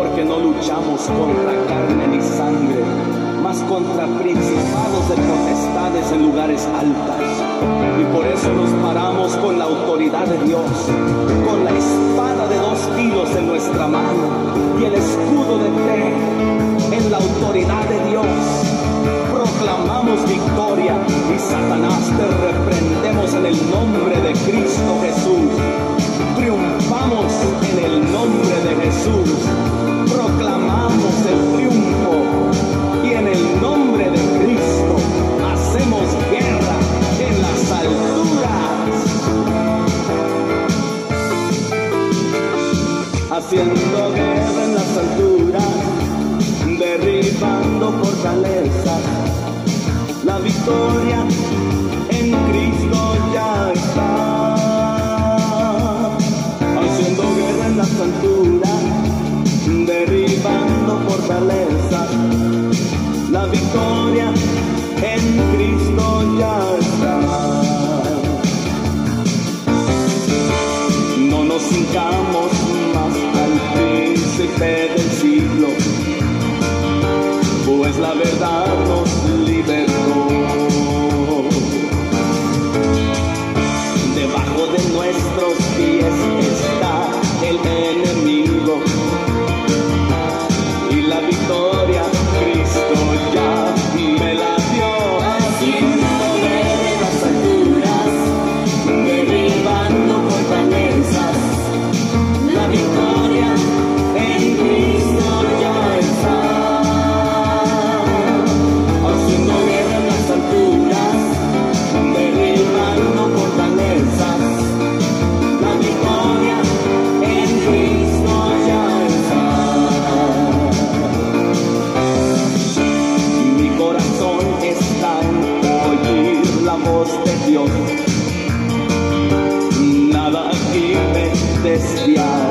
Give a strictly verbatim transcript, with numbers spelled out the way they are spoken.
porque no luchamos contra carne ni sangre, mas contra principados de potestades en lugares altas. Y por eso nos paramos con la autoridad de Dios, con la espada de dos filos en nuestra mano y el escudo de fe en la autoridad de Dios. Proclamamos victoria y Satanás te reprendemos en el nombre de Cristo Jesús. Triunfamos en el nombre de Jesús. Proclamamos el triunfo y en el nombre de Cristo hacemos guerra en las alturas. Haciendo guerra en las alturas, derribando fortalezas. La victoria en Cristo ya está. Haciendo guerra en las alturas, derribando fortalezas. La victoria en Cristo ya está. No nos hincamos más al príncipe del siglo, pues la verdad nos libertó. Debajo de nuestros pies está el enemigo y la victoria Cristo ya me la dio. Haciendo guerra en las alturas, derribando fortalezas. La victoria en Cristo ya está. Haciendo guerra en las alturas, derribando fortalezas. La victoria en Cristo ya está. Mi corazón está en oír la voz de Dios. Nada aquí me desvía.